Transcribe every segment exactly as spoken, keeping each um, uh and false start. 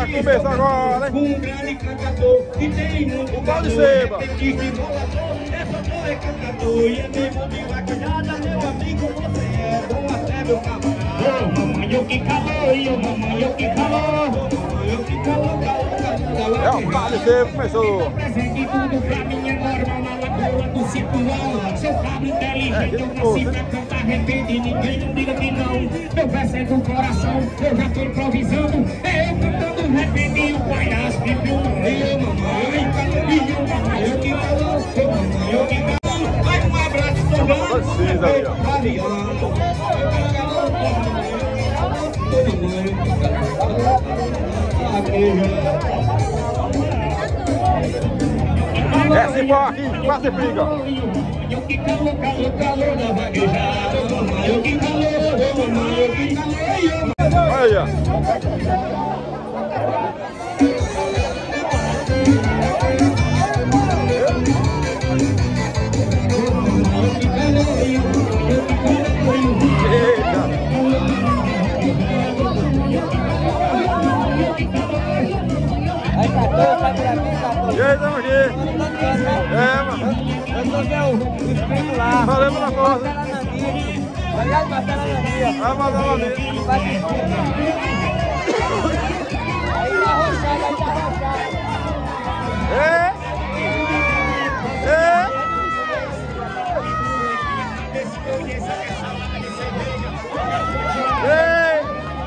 Vai começar agora, hein? Um grande cantador que tem muito o pau de seba. Essa só é cantador e é mesmo de vaquejada. Meu amigo, você é bom até meu camarada. Ô mamãe, eu que calor, e ô mamãe, eu que calor. Ô mamãe, eu que calor, calor, calor. É o pau de seba, começou. Presente tudo pra mim é normal na lagoa do circular. Seu cabra inteligente, eu nasci pra cantar, arrepende e ninguém não diga que não. Meu verso é do coração, eu já tô improvisando. É eu cantando, arrepende o palhaço que viu mamãe, mamãe. E o mamãe, eu que calor, ô mamãe, eu que calor. Vai um abraço pro Variando. É assim, pô, aqui, quase briga. Eu que calor, calor, calor da vaquejada. Eu que calor, eu que calor. Olha. Aí, Catu, vai pra mim, Catu. E aí, tamo aqui. É, mano. Eu sou meu inscrito lá. Valemos na coisa. Vai lá e matar na Nania. Vai mandar uma vez. Vai que aí tá arrochado, aí tá arrochado. É. É. Ei.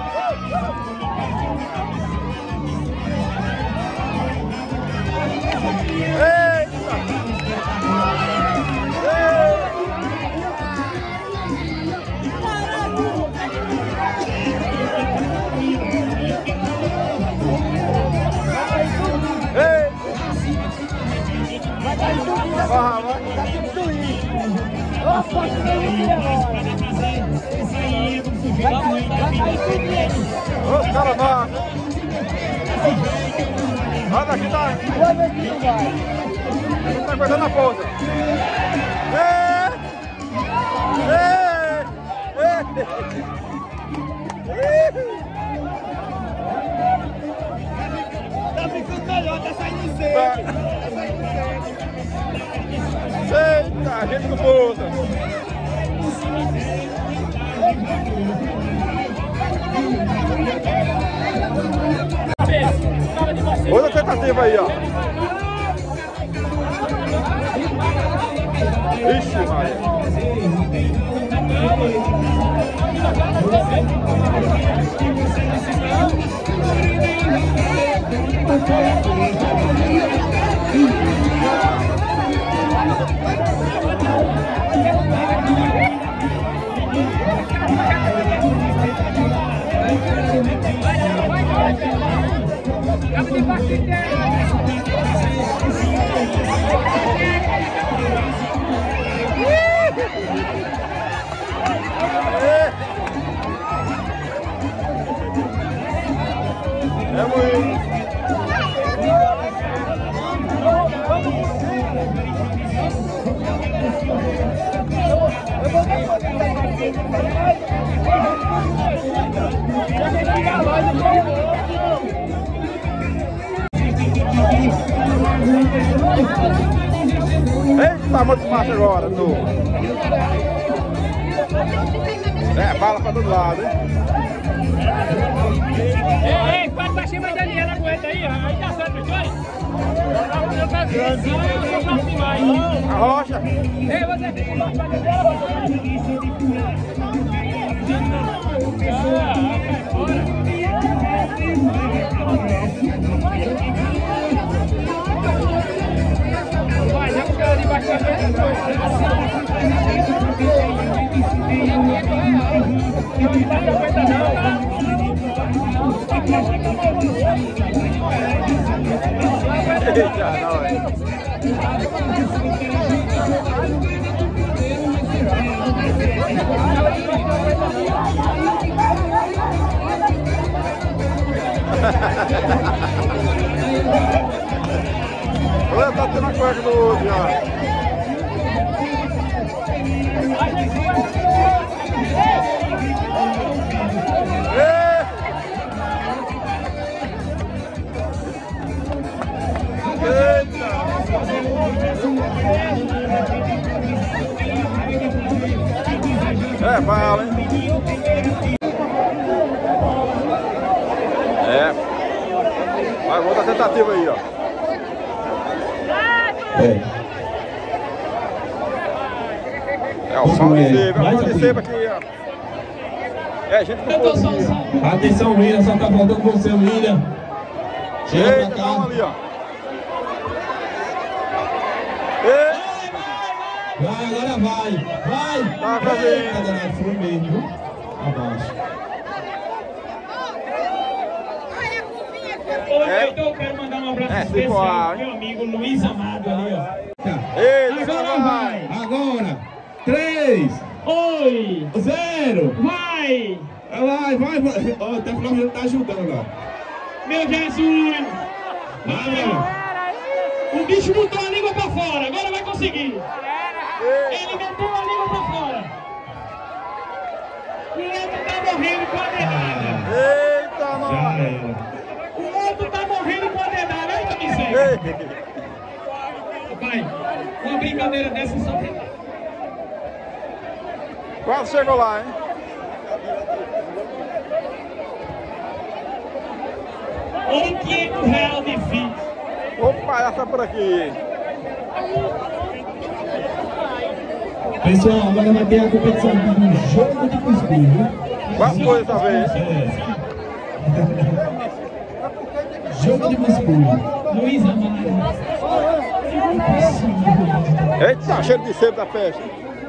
Vai, vai. Opa, que delícia agora. Vai cair tudo. Os caras vão. Olha daqui, tá. Vai ver que não vai. Ele tá coisando na ponta. É. É. Tá ficando melhor, tá saindo cedo. Eita, gente do bolso. Outra tentativa aí, ó. Ixi, Maria. É muito. Eita, muito massa agora, tu. É, bala pra todo lado, hein? Ei, ei, quase pra cima da linha, ela aguenta aí, aí tá certo, os dois? Eu tá grande, eu sou pra cima aí. A rocha. Ei, você fica mais pra dentro. Vai, já fica ali baixo da frente. Não aguenta não, tá? Eita, não, é. Olha, tá tendo a cueca do outro já. intervalo, hein? É. Vai, outra tentativa aí, ó. É. É o pau de sebo, é o pau de sebo aqui, ó. É, gente com pouquinho. Atenção, William, só tá faltando você, William. Chega Eita, pra calma cá. ali, ó. Ei, Vai, agora vai. Vai. Tá fazendo. Eita, danado, foi mesmo, viu? Abaixo. Oi, então eu quero mandar um abraço É, especial igual, pro hein? meu amigo Luiz Amado ali, ó. Eita, Agora vai. vai! Agora. Três. Oi! Zero. Vai! Vai, vai, vai. Ó, até o Flávio tá ajudando lá. Meu Jesus! Vai, velho. O bicho botou a língua pra fora, agora vai conseguir! Ele meteu a língua pra fora! O outro tá morrendo com a dedada! Eita, Já nós. era. O outro tá morrendo com a dedada! Eita, miséria! Ei. Vai! Uma brincadeira dessa só tem. Quase chegou lá, hein? Um quinhentos reais de fim. Opa, essa por aqui. Pessoal, agora vai ter a competição do jogo de cuscuz, viu? Quase foi essa vez. É. Jogo de cuscuz. Luiz Amado. Eita, cheiro de sebo da festa.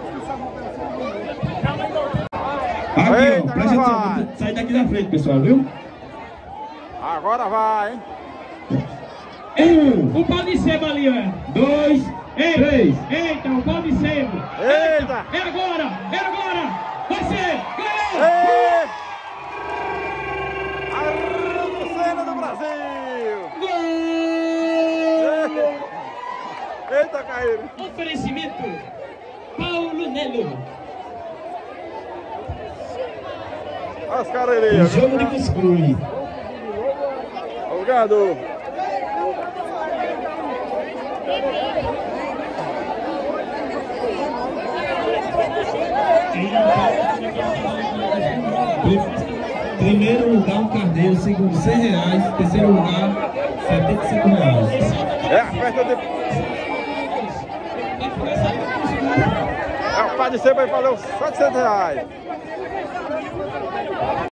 Aqui, Eita, ó, presta agora atenção, vai. sai daqui da frente, pessoal, viu? Agora vai, hein? Um, O pau de sebo ali, ó. dois, Ei, três. Eita, o pau de sebo. Eita! É agora, é agora. Vai ser, ganhou. Ei! Ayrton Senna do Brasil! Gol! Eita, Caíro! Oferecimento, Paulo Nelo. Olha os caras ali, ó. Jogo de cuscuz. O ganhador. Primeiro lugar, um carneiro. Segundo, cem reais. Terceiro lugar, setenta e cinco reais. É a festa de... É o pá de sebo aí, valeu setecentos reais.